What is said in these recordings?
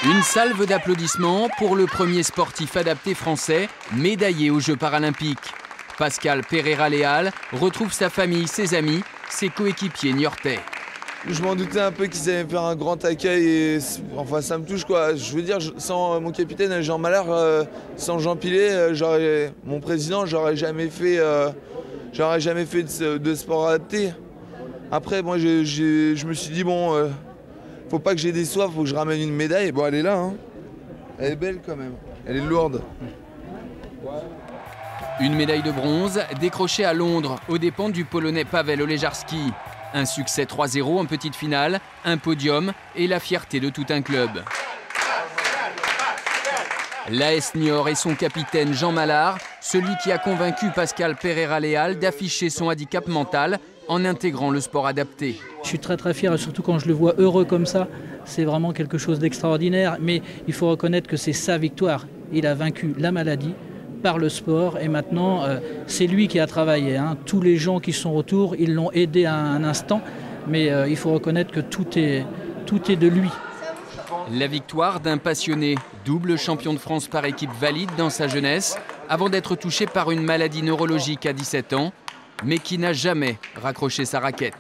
Une salve d'applaudissements pour le premier sportif adapté français médaillé aux Jeux paralympiques. Pascal Pereira-Leal retrouve sa famille, ses amis, ses coéquipiers niortais. Je m'en doutais un peu qu'ils allaient faire un grand accueil et enfin ça me touche quoi. Je veux dire, sans mon capitaine Jean Mallard, sans Jean Pilet, mon président, j'aurais jamais fait de sport adapté. Après moi je me suis dit bon, faut pas que j'ai des soifs, faut que je ramène une médaille. Bon elle est là, hein. Elle est belle quand même, elle est lourde. Une médaille de bronze décrochée à Londres aux dépens du Polonais Paweł Olejarski. Un succès 3-0 en petite finale, un podium et la fierté de tout un club. L'AS Niort et son capitaine Jean Mallard, celui qui a convaincu Pascal Pereira-Leal d'afficher son handicap mental en intégrant le sport adapté. Je suis très fier, surtout quand je le vois heureux comme ça. C'est vraiment quelque chose d'extraordinaire. Mais il faut reconnaître que c'est sa victoire. Il a vaincu la maladie par le sport et maintenant c'est lui qui a travaillé. Tous les gens qui sont autour, ils l'ont aidé à un instant. Mais il faut reconnaître que tout est de lui. La victoire d'un passionné, double champion de France par équipe valide dans sa jeunesse, avant d'être touché par une maladie neurologique à 17 ans, mais qui n'a jamais raccroché sa raquette.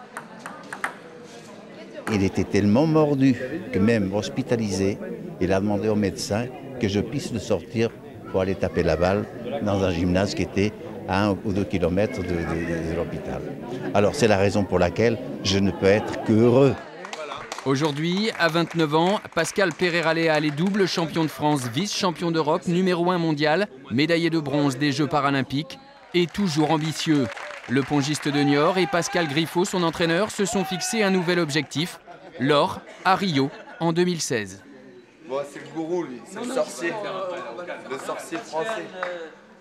Il était tellement mordu que même hospitalisé, il a demandé au médecin que je puisse le sortir pour aller taper la balle dans un gymnase qui était à 1 ou 2 kilomètres de l'hôpital. Alors c'est la raison pour laquelle je ne peux être que heureux. Aujourd'hui, à 29 ans, Pascal Pereira-Leal est double champion de France, vice-champion d'Europe, numéro 1 mondial, médaillé de bronze des Jeux paralympiques et toujours ambitieux. Le pongiste de Niort et Pascal Griffo, son entraîneur, se sont fixés un nouvel objectif, l'or à Rio en 2016. Bon, c'est le gourou lui, c'est le sorcier français.